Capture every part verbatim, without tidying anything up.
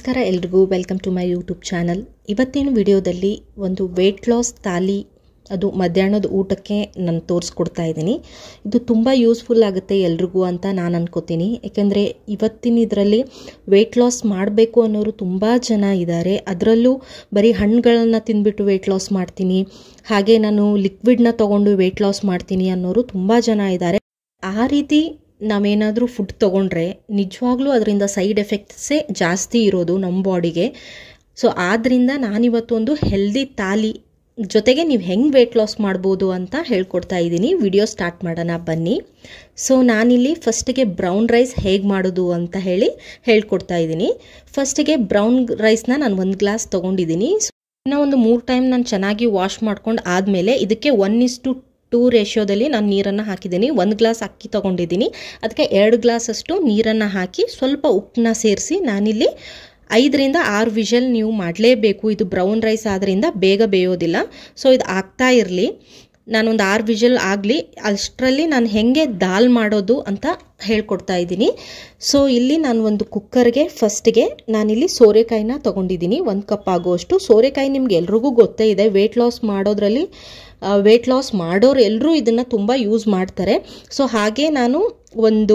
ನಮಸ್ಕಾರ ಎಲ್ರಿಗೂ welcome to my YouTube channel. ಇವತ್ತಿನ ವಿಡಿಯೋದಲ್ಲಿ ಒಂದು ವೆಯ್ಟ್ ಲಾಸ್ ತಾಲಿ ಅದು ಮಧ್ಯಾಹ್ನದ ಊಟಕ್ಕೆ ನಾನು ತೋರಿಸ್ಕೊಡ್ತಾ ಇದ್ದೀನಿ. ಇದು ತುಂಬ ಯೂಸ್ಫುಲ್ ಆಗುತ್ತೆ ಎಲ್ರಿಗೂ ಅಂತ ನಾನು ಅನ್ಕೋತೀನಿ. ಯಾಕೆಂದರೆ ಇವತ್ತಿನ ಇದರಲ್ಲಿ ವೆಯ್ಟ್ ಲಾಸ್ ಮಾಡಬೇಕು ಅನ್ನೋರು ತುಂಬ ಜನ ಇದ್ದಾರೆ. ಅದರಲ್ಲೂ ಬರೀ ಹಣ್ಣುಗಳನ್ನು ತಿಂದ್ಬಿಟ್ಟು ವೆಯ್ಟ್ ಲಾಸ್ ಮಾಡ್ತೀನಿ, ಹಾಗೆ ನಾನು ಲಿಕ್ವಿಡ್ನ ತೊಗೊಂಡು ವೆಯ್ಟ್ ಲಾಸ್ ಮಾಡ್ತೀನಿ ಅನ್ನೋರು ತುಂಬ ಜನ ಇದ್ದಾರೆ. ಆ ರೀತಿ ನಾವೇನಾದರೂ ಫುಡ್ ತೊಗೊಂಡ್ರೆ ನಿಜವಾಗ್ಲೂ ಅದರಿಂದ ಸೈಡ್ ಎಫೆಕ್ಟ್ಸೇ ಜಾಸ್ತಿ ಇರೋದು ನಮ್ಮ ಬಾಡಿಗೆ. ಸೊ ಆದ್ದರಿಂದ ನಾನಿವತ್ತೊಂದು ಹೆಲ್ದಿ ತಾಲಿ ಜೊತೆಗೆ ನೀವು ಹೆಂಗೆ ವೆಯ್ಟ್ ಲಾಸ್ ಮಾಡ್ಬೋದು ಅಂತ ಹೇಳ್ಕೊಡ್ತಾ ಇದ್ದೀನಿ. ವಿಡಿಯೋ ಸ್ಟಾರ್ಟ್ ಮಾಡೋಣ ಬನ್ನಿ. ಸೊ ನಾನಿಲ್ಲಿ ಫಸ್ಟಿಗೆ ಬ್ರೌನ್ ರೈಸ್ ಹೇಗೆ ಮಾಡೋದು ಅಂತ ಹೇಳಿ ಹೇಳ್ಕೊಡ್ತಾ ಇದ್ದೀನಿ. ಫಸ್ಟಿಗೆ ಬ್ರೌನ್ ರೈಸ್ನ ನಾನು ಒಂದು ಗ್ಲಾಸ್ ತೊಗೊಂಡಿದ್ದೀನಿ. ಇನ್ನು ಒಂದು ಮೂರು ಟೈಮ್ ನಾನು ಚೆನ್ನಾಗಿ ವಾಶ್ ಮಾಡ್ಕೊಂಡು ಆದಮೇಲೆ ಇದಕ್ಕೆ ಒನ್ ಇಸ್ ಟು ಟೂ ರೇಷಿಯೋದಲ್ಲಿ ನಾನು ನೀರನ್ನು ಹಾಕಿದ್ದೀನಿ. ಒಂದು ಗ್ಲಾಸ್ ಅಕ್ಕಿ ತೊಗೊಂಡಿದ್ದೀನಿ, ಅದಕ್ಕೆ ಎರಡು ಗ್ಲಾಸಷ್ಟು ನೀರನ್ನು ಹಾಕಿ ಸ್ವಲ್ಪ ಉಪ್ಪನ್ನ ಸೇರಿಸಿ ನಾನಿಲ್ಲಿ ಐದರಿಂದ ಆರು ವಿಷಲ್ ನೀವು ಮಾಡಲೇಬೇಕು. ಇದು ಬ್ರೌನ್ ರೈಸ್ ಆದ್ದರಿಂದ ಬೇಗ ಬೇಯೋದಿಲ್ಲ. ಸೊ ಇದು ಆಗ್ತಾ ಇರಲಿ, ನಾನೊಂದು ಆರು ವಿಷಲ್ ಆಗಲಿ, ಅಷ್ಟರಲ್ಲಿ ನಾನು ಹೇಗೆ ದಾಲ್ ಮಾಡೋದು ಅಂತ ಹೇಳ್ಕೊಡ್ತಾ ಇದ್ದೀನಿ. ಸೊ ಇಲ್ಲಿ ನಾನು ಒಂದು ಕುಕ್ಕರ್ಗೆ ಫಸ್ಟಿಗೆ ನಾನಿಲ್ಲಿ ಸೋರೆಕಾಯಿನ ತೊಗೊಂಡಿದ್ದೀನಿ, ಒಂದು ಕಪ್ ಆಗುವಷ್ಟು. ಸೋರೆಕಾಯಿ ನಿಮ್ಗೆ ಎಲ್ರಿಗೂ ಗೊತ್ತೇ ಇದೆ, ವೆಯ್ಟ್ ಲಾಸ್ ಮಾಡೋದ್ರಲ್ಲಿ ವೆಯ್ಟ್ ಲಾಸ್ ಮಾಡೋರು ಎಲ್ಲರೂ ಇದನ್ನು ತುಂಬ ಯೂಸ್ ಮಾಡ್ತಾರೆ. ಸೊ ಹಾಗೆ ನಾನು ಒಂದು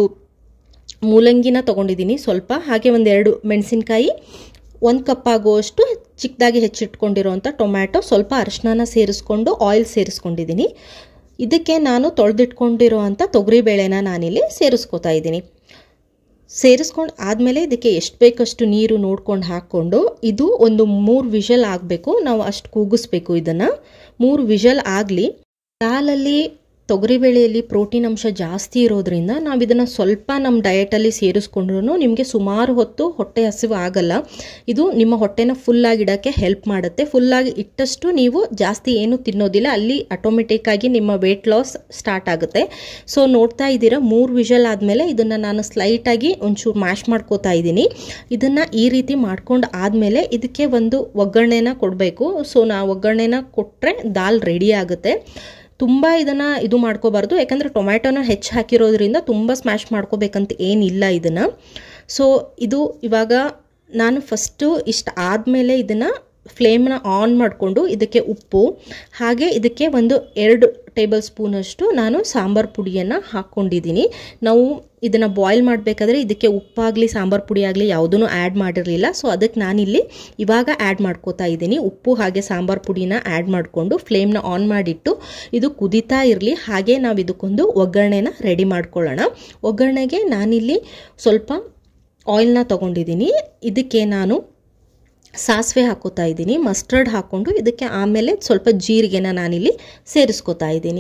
ಮೂಲಂಗಿನ ತೊಗೊಂಡಿದ್ದೀನಿ ಸ್ವಲ್ಪ, ಹಾಗೆ ಒಂದೆರಡು ಮೆಣಸಿನ್ಕಾಯಿ, ಒಂದು ಕಪ್ ಆಗುವಷ್ಟು ಚಿಕ್ಕದಾಗಿ ಹೆಚ್ಚಿಟ್ಕೊಂಡಿರೋವಂಥ ಟೊಮ್ಯಾಟೊ, ಸ್ವಲ್ಪ ಅರಿಶಿನ ಸೇರಿಸ್ಕೊಂಡು ಆಯಿಲ್ ಸೇರಿಸ್ಕೊಂಡಿದ್ದೀನಿ. ಇದಕ್ಕೆ ನಾನು ತೊಳೆದಿಟ್ಕೊಂಡಿರೋ ಅಂಥ ತೊಗರಿಬೇಳೆನ ನಾನಿಲ್ಲಿ ಸೇರಿಸ್ಕೊತಾ ಇದ್ದೀನಿ. ಸೇರಿಸ್ಕೊಂಡು ಆದಮೇಲೆ ಇದಕ್ಕೆ ಎಷ್ಟು ಬೇಕಷ್ಟು ನೀರು ನೋಡ್ಕೊಂಡು ಹಾಕ್ಕೊಂಡು ಇದು ಒಂದು ಮೂರು ವಿಷಲ್ ಆಗಬೇಕು. ನಾವು ಅಷ್ಟು ಕೂಗಿಸ್ಬೇಕು. ಇದನ್ನು ಮೂರು ವಿಷಲ್ ಆಗಲಿ. ದಾಲಲ್ಲಿ ತೊಗರಿಬೇಳೆಯಲ್ಲಿ ಪ್ರೋಟೀನ್ ಅಂಶ ಜಾಸ್ತಿ ಇರೋದ್ರಿಂದ ನಾವು ಇದನ್ನು ಸ್ವಲ್ಪ ನಮ್ಮ ಡಯಟಲ್ಲಿ ಸೇರಿಸ್ಕೊಂಡ್ರೂ ನಿಮಗೆ ಸುಮಾರು ಹೊತ್ತು ಹೊಟ್ಟೆ ಹಸಿವು ಆಗಲ್ಲ. ಇದು ನಿಮ್ಮ ಹೊಟ್ಟೆನ ಫುಲ್ಲಾಗಿ ಇಡೋಕ್ಕೆ ಹೆಲ್ಪ್ ಮಾಡುತ್ತೆ. ಫುಲ್ಲಾಗಿ ಇಟ್ಟಷ್ಟು ನೀವು ಜಾಸ್ತಿ ಏನು ತಿನ್ನೋದಿಲ್ಲ, ಅಲ್ಲಿ ಆಟೋಮೆಟಿಕ್ಕಾಗಿ ನಿಮ್ಮ ವೆಯ್ಟ್ ಲಾಸ್ ಸ್ಟಾರ್ಟ್ ಆಗುತ್ತೆ. ಸೊ ನೋಡ್ತಾ ಇದ್ದೀರಾ, ಮೂರು ವಿಷಲ್ ಆದಮೇಲೆ ಇದನ್ನು ನಾನು ಸ್ಲೈಟಾಗಿ ಒಂಚೂರು ಮ್ಯಾಶ್ ಮಾಡ್ಕೋತಾ ಇದ್ದೀನಿ. ಇದನ್ನು ಈ ರೀತಿ ಮಾಡ್ಕೊಂಡು ಆದಮೇಲೆ ಇದಕ್ಕೆ ಒಂದು ಒಗ್ಗರಣೆನ ಕೊಡಬೇಕು. ಸೊ ನಾ ಒಗ್ಗರಣೆನ ಕೊಟ್ಟರೆ ದಾಲ್ ರೆಡಿ ಆಗುತ್ತೆ. ತುಂಬ ಇದನ್ನು ಇದು ಮಾಡ್ಕೋಬಾರ್ದು, ಯಾಕಂದರೆ ಟೊಮ್ಯಾಟೋನ ಹೆಚ್ಚು ಹಾಕಿರೋದ್ರಿಂದ ತುಂಬ ಸ್ಮ್ಯಾಶ್ ಮಾಡ್ಕೋಬೇಕಂತ ಏನಿಲ್ಲ ಇದನ್ನು. ಸೊ ಇದು ಇವಾಗ ನಾನು ಫಸ್ಟು ಇಷ್ಟು ಆದಮೇಲೆ ಇದನ್ನು ಫ್ಲೇಮ್ನ ಆನ್ ಮಾಡಿಕೊಂಡು ಇದಕ್ಕೆ ಉಪ್ಪು, ಹಾಗೆ ಇದಕ್ಕೆ ಒಂದು ಎರಡು ಟೇಬಲ್ ಸ್ಪೂನಷ್ಟು ನಾನು ಸಾಂಬಾರು ಪುಡಿಯನ್ನು ಹಾಕ್ಕೊಂಡಿದ್ದೀನಿ. ನಾವು ಇದನ್ನು ಬಾಯ್ಲ್ ಮಾಡಬೇಕಾದ್ರೆ ಇದಕ್ಕೆ ಉಪ್ಪಾಗಲಿ ಸಾಂಬಾರು ಪುಡಿ ಆಗಲಿ ಯಾವುದೂ ಆ್ಯಡ್ ಮಾಡಿರಲಿಲ್ಲ. ಸೊ ಅದಕ್ಕೆ ನಾನಿಲ್ಲಿ ಇವಾಗ ಆ್ಯಡ್ ಮಾಡ್ಕೋತಾ ಇದ್ದೀನಿ. ಉಪ್ಪು ಹಾಗೆ ಸಾಂಬಾರು ಪುಡಿನ ಆ್ಯಡ್ ಮಾಡಿಕೊಂಡು ಫ್ಲೇಮ್ನ ಆನ್ ಮಾಡಿಟ್ಟು ಇದು ಕುದೀತಾ ಇರಲಿ. ಹಾಗೆ ನಾವು ಇದಕ್ಕೊಂದು ಒಗ್ಗರಣೆನ ರೆಡಿ ಮಾಡ್ಕೊಳ್ಳೋಣ. ಒಗ್ಗರಣೆಗೆ ನಾನಿಲ್ಲಿ ಸ್ವಲ್ಪ ಆಯಿಲ್ನ ತೊಗೊಂಡಿದ್ದೀನಿ. ಇದಕ್ಕೆ ನಾನು ಸಾಸಿವೆ ಹಾಕೋತಾ ಇದ್ದೀನಿ, ಮಸ್ಟರ್ಡ್ ಹಾಕ್ಕೊಂಡು ಇದಕ್ಕೆ ಆಮೇಲೆ ಸ್ವಲ್ಪ ಜೀರಿಗೆನ ನಾನಿಲ್ಲಿ ಸೇರಿಸ್ಕೋತಾ ಇದ್ದೀನಿ.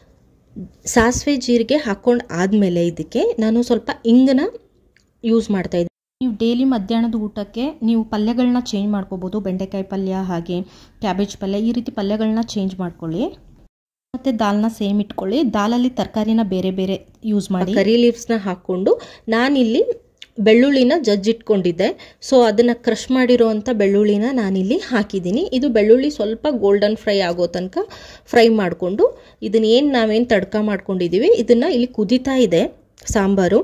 ಸಾಸಿವೆ ಜೀರಿಗೆ ಹಾಕ್ಕೊಂಡು ಆದಮೇಲೆ ಇದಕ್ಕೆ ನಾನು ಸ್ವಲ್ಪ ಇಂಗನ್ನ ಯೂಸ್ ಮಾಡ್ತಾ ಇದ್ದೀನಿ. ನೀವು ಡೈಲಿ ಮಧ್ಯಾಹ್ನದ ಊಟಕ್ಕೆ ನೀವು ಪಲ್ಯಗಳನ್ನ ಚೇಂಜ್ ಮಾಡ್ಕೋಬೋದು. ಬೆಂಡೆಕಾಯಿ ಪಲ್ಯ ಹಾಗೆ ಕ್ಯಾಬೇಜ್ ಪಲ್ಯ, ಈ ರೀತಿ ಪಲ್ಯಗಳನ್ನ ಚೇಂಜ್ ಮಾಡ್ಕೊಳ್ಳಿ. ಮತ್ತು ದಾಲ್ನ ಸೇಮ್ ಇಟ್ಕೊಳ್ಳಿ. ದಾಲಲ್ಲಿ ತರಕಾರಿನ ಬೇರೆ ಬೇರೆ ಯೂಸ್ ಮಾಡಿ. ಕರಿ ಲೀವ್ಸ್ನ ಹಾಕ್ಕೊಂಡು ನಾನಿಲ್ಲಿ ಬೆಳ್ಳುಳ್ಳಿನ ಜಜ್ಜಿಟ್ಕೊಂಡಿದ್ದೆ. ಸೊ ಅದನ್ನು ಕ್ರಷ್ ಮಾಡಿರೋ ಅಂಥ ಬೆಳ್ಳುಳ್ಳಿನ ನಾನಿಲ್ಲಿ ಹಾಕಿದ್ದೀನಿ. ಇದು ಬೆಳ್ಳುಳ್ಳಿ ಸ್ವಲ್ಪ ಗೋಲ್ಡನ್ ಫ್ರೈ ಆಗೋ ತನಕ ಫ್ರೈ ಮಾಡಿಕೊಂಡು ಇದನ್ನ ಏನು ನಾವೇನು ತಡ್ಕ ಮಾಡ್ಕೊಂಡಿದ್ದೀವಿ ಇದನ್ನು ಇಲ್ಲಿ ಕುದೀತಾ ಇದೆ ಸಾಂಬಾರು.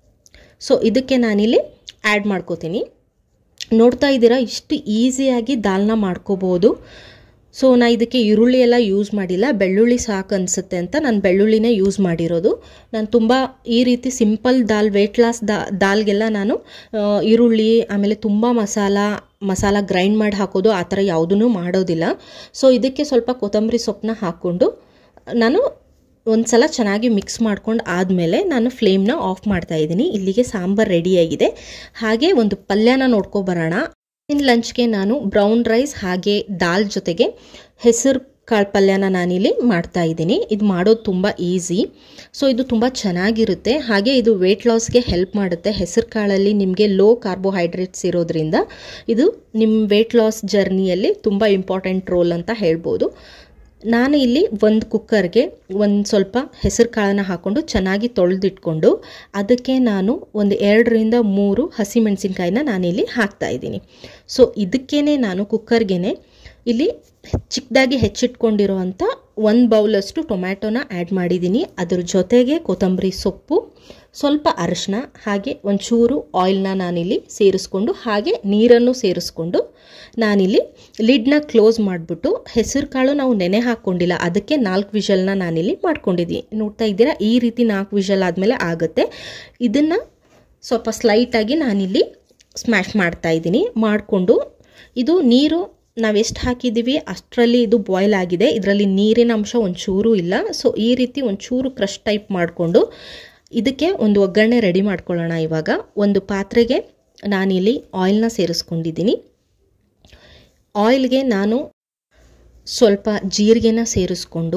ಸೊ ಇದಕ್ಕೆ ನಾನಿಲ್ಲಿ ಆ್ಯಡ್ ಮಾಡ್ಕೋತೀನಿ. ನೋಡ್ತಾ ಇದ್ದೀರಾ, ಇಷ್ಟು ಈಸಿಯಾಗಿ ದಾಲ್ನ ಮಾಡ್ಕೋಬೋದು. ಸೊ ನಾ ಇದಕ್ಕೆ ಈರುಳ್ಳಿ ಎಲ್ಲ ಯೂಸ್ ಮಾಡಿಲ್ಲ, ಬೆಳ್ಳುಳ್ಳಿ ಸಾಕು ಅನಿಸುತ್ತೆ ಅಂತ ನಾನು ಬೆಳ್ಳುಳ್ಳಿನೇ ಯೂಸ್ ಮಾಡಿರೋದು. ನಾನು ತುಂಬ ಈ ರೀತಿ ಸಿಂಪಲ್ ದಾಲ್ ವೆಯ್ಟ್ ಲಾಸ್ ದಾ ದಾಲ್ಗೆಲ್ಲ ನಾನು ಈರುಳ್ಳಿ ಆಮೇಲೆ ತುಂಬ ಮಸಾಲ ಮಸಾಲ ಗ್ರೈಂಡ್ ಮಾಡಿ ಹಾಕೋದು ಆ ಥರ ಯಾವುದೂ ಮಾಡೋದಿಲ್ಲ. ಸೊ ಇದಕ್ಕೆ ಸ್ವಲ್ಪ ಕೊತ್ತಂಬರಿ ಸೊಪ್ಪನ್ನ ಹಾಕ್ಕೊಂಡು ನಾನು ಒಂದು ಸಲ ಚೆನ್ನಾಗಿ ಮಿಕ್ಸ್ ಮಾಡ್ಕೊಂಡು ಆದಮೇಲೆ ನಾನು ಫ್ಲೇಮ್ನ ಆಫ್ ಮಾಡ್ತಾ ಇದ್ದೀನಿ. ಇಲ್ಲಿಗೆ ಸಾಂಬಾರು ರೆಡಿಯಾಗಿದೆ. ಹಾಗೆ ಒಂದು ಪಲ್ಯನ ನೋಡ್ಕೊಬರೋಣ. ಇನ್ನು ಲಂಚ್ಗೆ ನಾನು ಬ್ರೌನ್ ರೈಸ್ ಹಾಗೆ ದಾಲ್ ಜೊತೆಗೆ ಹೆಸರು ಕಾಳು ಪಲ್ಯನ ನಾನಿಲ್ಲಿ ಮಾಡ್ತಾ ಇದ್ದೀನಿ. ಇದು ಮಾಡೋದು ತುಂಬ ಈಸಿ. ಸೊ ಇದು ತುಂಬ ಚೆನ್ನಾಗಿರುತ್ತೆ, ಹಾಗೆ ಇದು ವೆಯ್ಟ್ ಲಾಸ್ಗೆ ಹೆಲ್ಪ್ ಮಾಡುತ್ತೆ. ಹೆಸರು ಕಾಳಲ್ಲಿ ನಿಮಗೆ ಲೋ ಕಾರ್ಬೋಹೈಡ್ರೇಟ್ಸ್ ಇರೋದ್ರಿಂದ ಇದು ನಿಮ್ಮ ವೆಯ್ಟ್ ಲಾಸ್ ಜರ್ನಿಯಲ್ಲಿ ತುಂಬ ಇಂಪಾರ್ಟೆಂಟ್ ರೋಲ್ ಅಂತ ಹೇಳ್ಬೋದು. ನಾನು ಇಲ್ಲಿ ಒಂದು ಕುಕ್ಕರ್ಗೆ ಒಂದು ಸ್ವಲ್ಪ ಹೆಸರು ಕಾಳನ್ನ ಹಾಕ್ಕೊಂಡು ಚೆನ್ನಾಗಿ ತೊಳೆದಿಟ್ಕೊಂಡು ಅದಕ್ಕೆ ನಾನು ಒಂದು ಎರಡರಿಂದ ಮೂರು ಹಸಿಮೆಣಸಿನ್ಕಾಯಿನ ನಾನಿಲ್ಲಿ ಹಾಕ್ತಾ ಇದ್ದೀನಿ. ಸೊ ಇದಕ್ಕೇ ನಾನು ಕುಕ್ಕರ್ಗೆ ಇಲ್ಲಿ ಚಿಕ್ಕದಾಗಿ ಹೆಚ್ಚಿಟ್ಕೊಂಡಿರೋವಂಥ ಒಂದು ಬೌಲಷ್ಟು ಟೊಮ್ಯಾಟೊನ ಆ್ಯಡ್ ಮಾಡಿದ್ದೀನಿ. ಅದ್ರ ಜೊತೆಗೆ ಕೊತ್ತಂಬರಿ ಸೊಪ್ಪು, ಸ್ವಲ್ಪ ಅರಿಶಿನ, ಹಾಗೆ ಒಂಚೂರು ಆಯಿಲ್ನ ನಾನಿಲ್ಲಿ ಸೇರಿಸ್ಕೊಂಡು ಹಾಗೆ ನೀರನ್ನು ಸೇರಿಸ್ಕೊಂಡು ನಾನಿಲ್ಲಿ ಲಿಡ್ನ ಕ್ಲೋಸ್ ಮಾಡಿಬಿಟ್ಟು, ಹೆಸರು ಕಾಳು ನಾವು ನೆನೆ ಹಾಕ್ಕೊಂಡಿಲ್ಲ, ಅದಕ್ಕೆ ನಾಲ್ಕು ವಿಷಲ್ನ ನಾನಿಲ್ಲಿ ಮಾಡ್ಕೊಂಡಿದ್ದೀನಿ. ನೋಡ್ತಾ ಇದ್ದೀರಾ, ಈ ರೀತಿ ನಾಲ್ಕು ವಿಷಲ್ ಆದಮೇಲೆ ಆಗುತ್ತೆ. ಇದನ್ನು ಸ್ವಲ್ಪ ಸ್ಲೈಟಾಗಿ ನಾನಿಲ್ಲಿ ಸ್ಮ್ಯಾಶ್ ಮಾಡ್ತಾ ಇದ್ದೀನಿ. ಮಾಡಿಕೊಂಡು ಇದು ನೀರು ನಾವೆಷ್ಟು ಹಾಕಿದ್ದೀವಿ ಅಷ್ಟರಲ್ಲಿ ಇದು ಬಾಯ್ಲ್ ಆಗಿದೆ, ಇದರಲ್ಲಿ ನೀರಿನ ಅಂಶ ಒಂಚೂರು ಇಲ್ಲ. ಸೊ ಈ ರೀತಿ ಒಂಚೂರು ಕ್ರಶ್ ಟೈಪ್ ಮಾಡಿಕೊಂಡು ಇದಕ್ಕೆ ಒಂದು ಒಗ್ಗರಣೆ ರೆಡಿ ಮಾಡ್ಕೊಳ್ಳೋಣ. ಇವಾಗ ಒಂದು ಪಾತ್ರೆಗೆ ನಾನಿಲ್ಲಿ ಆಯಿಲ್ನ ಸೇರಿಸ್ಕೊಂಡಿದ್ದೀನಿ. ಆಯಿಲ್ಗೆ ನಾನು ಸ್ವಲ್ಪ ಜೀರಿಗೆನ ಸೇರಿಸ್ಕೊಂಡು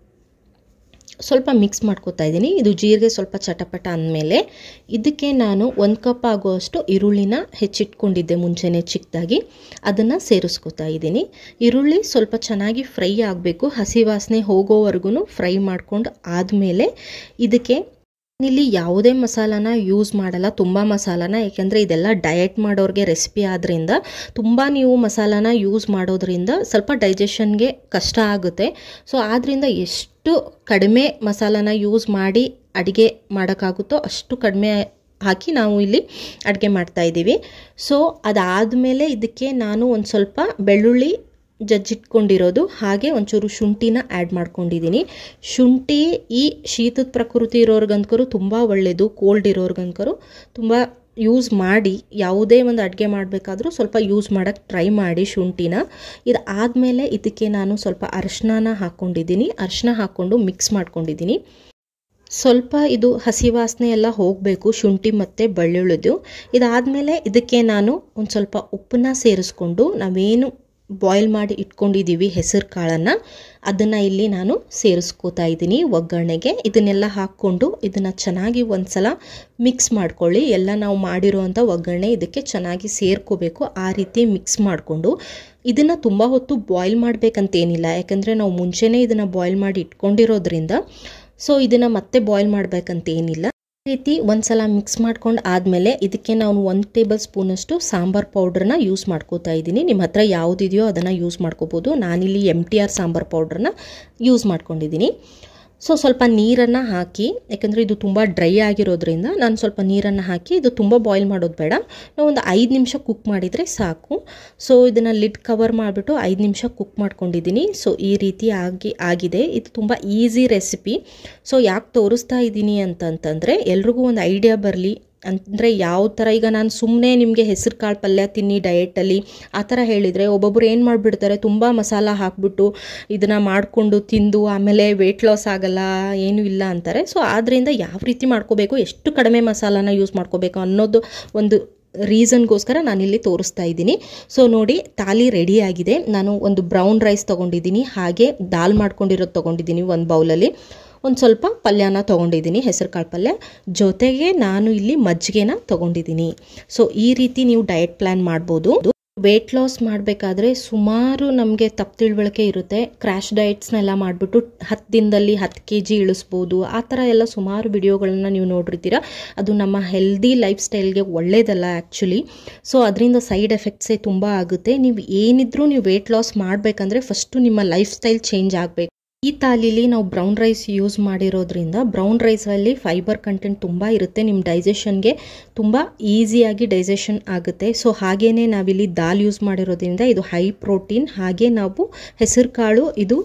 ಸ್ವಲ್ಪ ಮಿಕ್ಸ್ ಮಾಡ್ಕೋತಾ ಇದ್ದೀನಿ. ಇದು ಜೀರಿಗೆ ಸ್ವಲ್ಪ ಚಟಪಟ ಅಂದಮೇಲೆ ಇದಕ್ಕೆ ನಾನು ಒಂದು ಕಪ್ ಆಗುವಷ್ಟು ಈರುಳ್ಳಿನ ಹೆಚ್ಚಿಟ್ಕೊಂಡಿದ್ದೆ ಮುಂಚೆನೇ ಚಿಕ್ಕದಾಗಿ, ಅದನ್ನು ಸೇರಿಸ್ಕೋತಾ ಇದ್ದೀನಿ. ಈರುಳ್ಳಿ ಸ್ವಲ್ಪ ಚೆನ್ನಾಗಿ ಫ್ರೈ ಆಗಬೇಕು, ಹಸಿ ವಾಸನೆ ಹೋಗೋವರೆಗೂ ಫ್ರೈ ಮಾಡ್ಕೊಂಡು ಆದಮೇಲೆ ಇದಕ್ಕೆ ಇಲ್ಲಿ ಯಾವುದೇ ಮಸಾಲಾನ ಯೂಸ್ ಮಾಡಲ್ಲ, ತುಂಬ ಮಸಾಲಾನ, ಯಾಕೆಂದರೆ ಇದೆಲ್ಲ ಡಯಟ್ ಮಾಡೋರಿಗೆ ರೆಸಿಪಿ ಆದ್ದರಿಂದ ತುಂಬ ನೀವು ಮಸಾಲಾನ ಯೂಸ್ ಮಾಡೋದ್ರಿಂದ ಸ್ವಲ್ಪ ಡೈಜೆಷನ್ಗೆ ಕಷ್ಟ ಆಗುತ್ತೆ. ಸೊ ಆದ್ದರಿಂದ ಎಷ್ಟು ಕಡಿಮೆ ಮಸಾಲಾನ ಯೂಸ್ ಮಾಡಿ ಅಡುಗೆ ಮಾಡೋಕ್ಕಾಗುತ್ತೋ ಅಷ್ಟು ಕಡಿಮೆ ಹಾಕಿ ನಾವು ಇಲ್ಲಿ ಅಡುಗೆ ಮಾಡ್ತಾಯಿದ್ದೀವಿ. ಸೊ ಅದಾದಮೇಲೆ ಇದಕ್ಕೆ ನಾನು ಒಂದು ಸ್ವಲ್ಪ ಬೆಳ್ಳುಳ್ಳಿ ಜಜ್ಜಿಟ್ಕೊಂಡಿರೋದು ಹಾಗೆ ಒಂಚೂರು ಶುಂಠಿನ ಆ್ಯಡ್ ಮಾಡ್ಕೊಂಡಿದ್ದೀನಿ. ಶುಂಠಿ ಈ ಶೀತದ ಪ್ರಕೃತಿ ಇರೋರ್ಗಂತಕರು ತುಂಬ ಒಳ್ಳೆಯದು, ಕೋಲ್ಡ್ ಇರೋರ್ಗಂತಕರು ತುಂಬ ಯೂಸ್ ಮಾಡಿ, ಯಾವುದೇ ಒಂದು ಅಡುಗೆ ಮಾಡಬೇಕಾದ್ರೂ ಸ್ವಲ್ಪ ಯೂಸ್ ಮಾಡೋಕ್ಕೆ ಟ್ರೈ ಮಾಡಿ ಶುಂಠಿನ. ಇದು ಆದಮೇಲೆ ಇದಕ್ಕೆ ನಾನು ಸ್ವಲ್ಪ ಅರಿಶಿನ ಹಾಕ್ಕೊಂಡಿದ್ದೀನಿ. ಅರಿಶಿನ ಹಾಕ್ಕೊಂಡು ಮಿಕ್ಸ್ ಮಾಡ್ಕೊಂಡಿದ್ದೀನಿ. ಸ್ವಲ್ಪ ಇದು ಹಸಿ ವಾಸನೆ ಎಲ್ಲ ಹೋಗಬೇಕು ಶುಂಠಿ ಮತ್ತು ಬೆಳ್ಳುಳ್ಳಿದು. ಇದಾದಮೇಲೆ ಇದಕ್ಕೆ ನಾನು ಒಂದು ಸ್ವಲ್ಪ ಉಪ್ಪನ್ನ ಸೇರಿಸ್ಕೊಂಡು ನಾವೇನು ಬಾಯ್ಲ್ ಮಾಡಿ ಇಟ್ಕೊಂಡಿದ್ದೀವಿ ಹೆಸರು ಕಾಳನ್ನು, ಅದನ್ನು ಇಲ್ಲಿ ನಾನು ಸೇರಿಸ್ಕೋತಾ ಇದ್ದೀನಿ ಒಗ್ಗರಣೆಗೆ. ಇದನ್ನೆಲ್ಲ ಹಾಕ್ಕೊಂಡು ಇದನ್ನು ಚೆನ್ನಾಗಿ ಒಂದು ಸಲ ಮಿಕ್ಸ್ ಮಾಡ್ಕೊಳ್ಳಿ. ಎಲ್ಲ ನಾವು ಮಾಡಿರೋವಂಥ ಒಗ್ಗರಣೆ ಇದಕ್ಕೆ ಚೆನ್ನಾಗಿ ಸೇರ್ಕೋಬೇಕು. ಆ ರೀತಿ ಮಿಕ್ಸ್ ಮಾಡಿಕೊಂಡು ಇದನ್ನು ತುಂಬ ಹೊತ್ತು ಬಾಯ್ಲ್ ಮಾಡಬೇಕಂತೇನಿಲ್ಲ, ಯಾಕಂದರೆ ನಾವು ಮುಂಚೆನೇ ಇದನ್ನು ಬಾಯ್ಲ್ ಮಾಡಿ ಇಟ್ಕೊಂಡಿರೋದ್ರಿಂದ ಸೊ ಇದನ್ನು ಮತ್ತೆ ಬಾಯ್ಲ್ ಮಾಡಬೇಕಂತೇನಿಲ್ಲ. ಈ ರೀತಿ ಒಂದು ಸಲ ಮಿಕ್ಸ್ ಮಾಡ್ಕೊಂಡು ಆದಮೇಲೆ ಇದಕ್ಕೆ ನಾನು ಒಂದು ಟೇಬಲ್ ಸ್ಪೂನಷ್ಟು ಸಾಂಬಾರು ಪೌಡ್ರನ್ನ ಯೂಸ್ ಮಾಡ್ಕೋತಾ ಇದ್ದೀನಿ. ನಿಮ್ಮ ಹತ್ರ ಯಾವುದಿದೆಯೋ ಅದನ್ನು ಯೂಸ್ ಮಾಡ್ಕೋಬೋದು. ನಾನಿಲ್ಲಿ ಎಮ್ ಟಿ ಆರ್ ಸಾಂಬಾರು ಪೌಡ್ರನ್ನ ಯೂಸ್ ಮಾಡ್ಕೊಂಡಿದ್ದೀನಿ. ಸೊ ಸ್ವಲ್ಪ ನೀರನ್ನು ಹಾಕಿ, ಯಾಕಂದರೆ ಇದು ತುಂಬ ಡ್ರೈ ಆಗಿರೋದ್ರಿಂದ ನಾನು ಸ್ವಲ್ಪ ನೀರನ್ನು ಹಾಕಿ, ಇದು ತುಂಬ ಬಾಯ್ಲ್ ಮಾಡೋದು ಬೇಡ, ನಾವು ಒಂದು ಐದು ನಿಮಿಷ ಕುಕ್ ಮಾಡಿದರೆ ಸಾಕು. ಸೊ ಇದನ್ನು ಲಿಡ್ ಕವರ್ ಮಾಡಿಬಿಟ್ಟು ಐದು ನಿಮಿಷ ಕುಕ್ ಮಾಡ್ಕೊಂಡಿದ್ದೀನಿ. ಸೊ ಈ ರೀತಿ ಆಗಿ ಆಗಿದೆ. ಇದು ತುಂಬ ಈಸಿ ರೆಸಿಪಿ. ಸೊ ಯಾಕೆ ತೋರಿಸ್ತಾ ಇದ್ದೀನಿ ಅಂತಂತಂದರೆ ಎಲ್ರಿಗೂ ಒಂದು ಐಡಿಯಾ ಬರಲಿ, ಅಂದರೆ ಯಾವ ಥರ ಈಗ ನಾನು ಸುಮ್ಮನೆ ನಿಮಗೆ ಹೆಸರು ಕಾಳು ಪಲ್ಯ ತಿನ್ನಿ ಡಯೆಟಲ್ಲಿ ಆ ಥರ ಹೇಳಿದರೆ ಒಬ್ಬೊಬ್ಬರು ಏನು ಮಾಡಿಬಿಡ್ತಾರೆ, ತುಂಬ ಮಸಾಲ ಹಾಕಿಬಿಟ್ಟು ಇದನ್ನು ಮಾಡಿಕೊಂಡು ತಿಂದು ಆಮೇಲೆ ವೆಯ್ಟ್ ಲಾಸ್ ಆಗಲ್ಲ ಏನೂ ಇಲ್ಲ ಅಂತಾರೆ. ಸೊ ಆದ್ದರಿಂದ ಯಾವ ರೀತಿ ಮಾಡ್ಕೋಬೇಕು, ಎಷ್ಟು ಕಡಿಮೆ ಮಸಾಲಾನ ಯೂಸ್ ಮಾಡ್ಕೋಬೇಕು ಅನ್ನೋದು ಒಂದು ರೀಸನ್ಗೋಸ್ಕರ ನಾನಿಲ್ಲಿ ತೋರಿಸ್ತಾ ಇದ್ದೀನಿ. ಸೊ ನೋಡಿ, ತಾಲಿ ರೆಡಿ ಆಗಿದೆ. ನಾನು ಒಂದು ಬ್ರೌನ್ ರೈಸ್ ತೊಗೊಂಡಿದ್ದೀನಿ, ಹಾಗೆ ದಾಲ್ ಮಾಡ್ಕೊಂಡಿರೋದು ತೊಗೊಂಡಿದ್ದೀನಿ ಒಂದು ಬೌಲಲ್ಲಿ, ಒಂದು ಸ್ವಲ್ಪ ಪಲ್ಯನ ತೊಗೊಂಡಿದ್ದೀನಿ, ಹೆಸರು ಕಾಳು ಪಲ್ಯ, ಜೊತೆಗೆ ನಾನು ಇಲ್ಲಿ ಮಜ್ಜಿಗೆನ ತೊಗೊಂಡಿದ್ದೀನಿ. ಸೊ ಈ ರೀತಿ ನೀವು ಡಯಟ್ ಪ್ಲ್ಯಾನ್ ಮಾಡ್ಬೋದು. ವೆಯ್ಟ್ ಲಾಸ್ ಮಾಡಬೇಕಾದ್ರೆ ಸುಮಾರು ನಮಗೆ ತಪ್ಪು ತಿಳುವಳಿಕೆ ಇರುತ್ತೆ. ಕ್ರ್ಯಾಶ್ ಡಯಟ್ಸ್ನೆಲ್ಲ ಮಾಡಿಬಿಟ್ಟು ಹತ್ತು ದಿನದಲ್ಲಿ ಹತ್ತು ಕೆ ಜಿ ಇಳಿಸ್ಬೋದು, ಆ ಥರ ಎಲ್ಲ ಸುಮಾರು ವಿಡಿಯೋಗಳನ್ನ ನೀವು ನೋಡಿರ್ತೀರ. ಅದು ನಮ್ಮ ಹೆಲ್ದಿ ಲೈಫ್ ಸ್ಟೈಲ್ಗೆ ಒಳ್ಳೆಯದಲ್ಲ ಆ್ಯಕ್ಚುಲಿ. ಸೊ ಅದರಿಂದ ಸೈಡ್ ಎಫೆಕ್ಟ್ಸೇ ತುಂಬ ಆಗುತ್ತೆ. ನೀವು ಏನಿದ್ರೂ ನೀವು ವೆಯ್ಟ್ ಲಾಸ್ ಮಾಡಬೇಕಂದ್ರೆ ಫಸ್ಟು ನಿಮ್ಮ ಲೈಫ್ ಸ್ಟೈಲ್ ಚೇಂಜ್ ಆಗಬೇಕು. ಈ ತಾಲಿಲಿ ನಾವು ಬ್ರೌನ್ ರೈಸ್ ಯೂಸ್ ಮಾಡಿರೋದ್ರಿಂದ ಬ್ರೌನ್ ರೈಸಲ್ಲಿ ಫೈಬರ್ ಕಂಟೆಂಟ್ ತುಂಬ ಇರುತ್ತೆ, ನಿಮ್ಮ ಡೈಜೆಷನ್ಗೆ ತುಂಬ ಈಸಿಯಾಗಿ ಡೈಜೆಷನ್ ಆಗುತ್ತೆ. ಸೊ ಹಾಗೇ ನಾವಿಲ್ಲಿ ದಾಲ್ ಯೂಸ್ ಮಾಡಿರೋದ್ರಿಂದ ಇದು ಹೈ ಪ್ರೋಟೀನ್, ಹಾಗೆ ನಾವು ಹೆಸರು ಕಾಳು ಇದು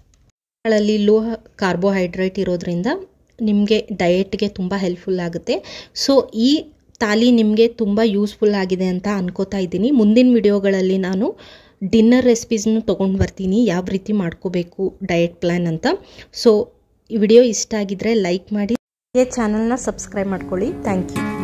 ಕಾಳಲ್ಲಿ ಲೋ ಕಾರ್ಬೋಹೈಡ್ರೇಟ್ ಇರೋದ್ರಿಂದ ನಿಮಗೆ ಡಯೆಟ್ಗೆ ತುಂಬ ಹೆಲ್ಪ್ಫುಲ್ ಆಗುತ್ತೆ. ಸೊ ಈ ತಾಲಿ ನಿಮಗೆ ತುಂಬ ಯೂಸ್ಫುಲ್ ಆಗಿದೆ ಅಂತ ಅನ್ಕೋತಾ ಇದ್ದೀನಿ. ಮುಂದಿನ ವಿಡಿಯೋಗಳಲ್ಲಿ ನಾನು ಡಿನ್ನರ್ ರೆಸಿಪೀಸ್ನು ತೊಗೊಂಡು ಬರ್ತೀನಿ, ಯಾವ ರೀತಿ ಮಾಡ್ಕೋಬೇಕು ಡಯಟ್ ಪ್ಲ್ಯಾನ್ ಅಂತ. ಸೊ ಈ ವಿಡಿಯೋ ಇಷ್ಟ ಆಗಿದ್ರೆ ಲೈಕ್ ಮಾಡಿ, ಈ ಚಾನಲ್ನ ಸಬ್ಸ್ಕ್ರೈಬ್ ಮಾಡ್ಕೊಳ್ಳಿ. Thank you.